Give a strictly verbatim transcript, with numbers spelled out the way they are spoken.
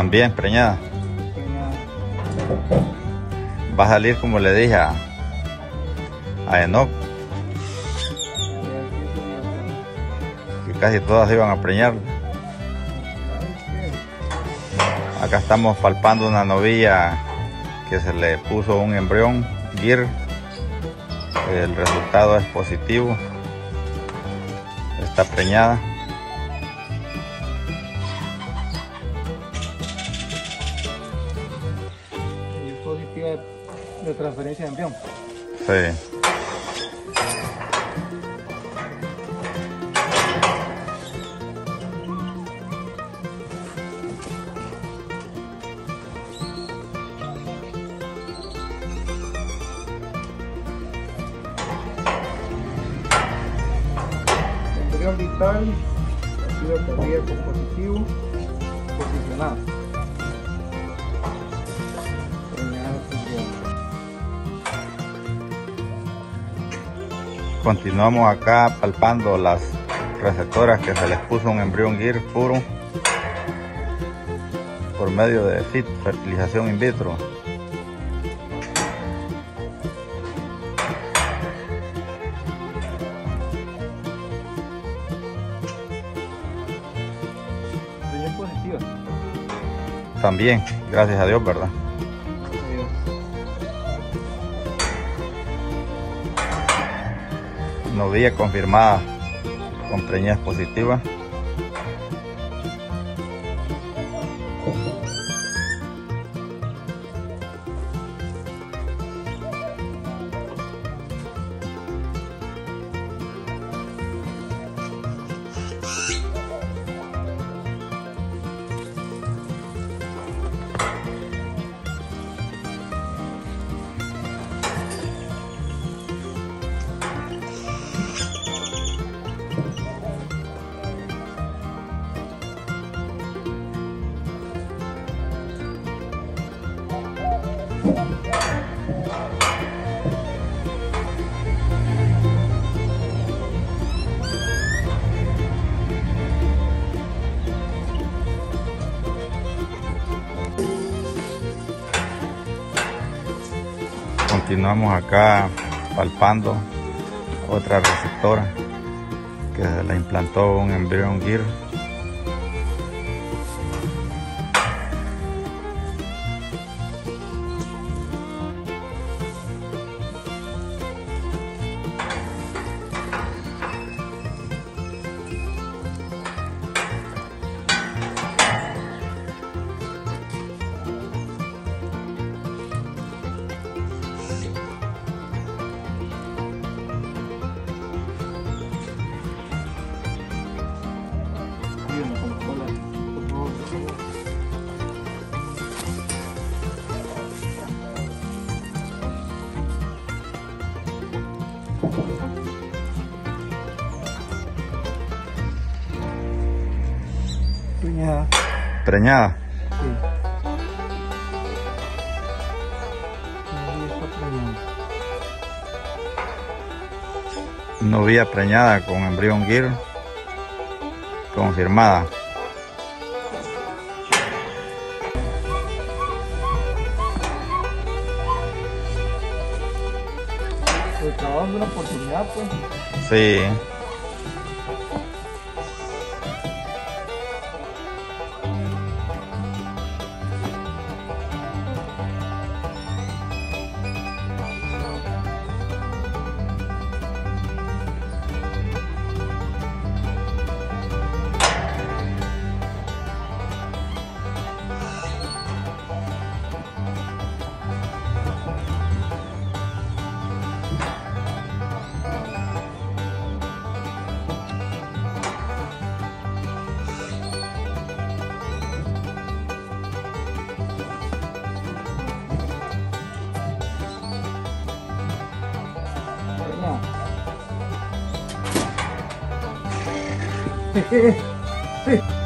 También preñada. Preñada. Va a salir como le dije a, a Enoch, que casi todas iban a preñar. Acá estamos palpando una novilla que se le puso un embrión Gir. El resultado es positivo. Está preñada. Y es positiva de, de transferencia de embrión. Sí. Embrión vital, ha sido cardíaco positivo, posicionado. Preñada embrión. Continuamos acá palpando las receptoras que se les puso un embrión Gir puro por medio de F I T, fertilización in vitro. Preñada positiva. También, gracias a Dios, ¿verdad? Adiós. Novilla confirmada con preñez positiva. Continuamos acá palpando otra receptora que se le implantó un embrión Gir. Ayúdame con la cola, por favor. Preñada. Preñada. Sí. Ahí está preñada. Novilla preñada con embrión Gir confirmada. Pues acabamos de una oportunidad, pues. Sí. Preñada.